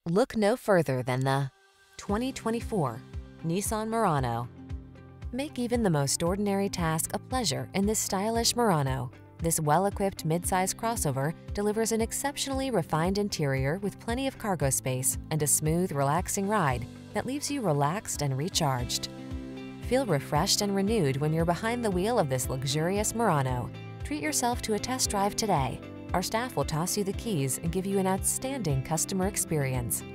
Look no further than the 2024 Nissan Murano. Make even the most ordinary task a pleasure in this stylish Murano. This well-equipped midsize crossover delivers an exceptionally refined interior with plenty of cargo space and a smooth, relaxing ride that leaves you relaxed and recharged. Feel refreshed and renewed when you're behind the wheel of this luxurious Murano. Treat yourself to a test drive today. Our staff will toss you the keys and give you an outstanding customer experience.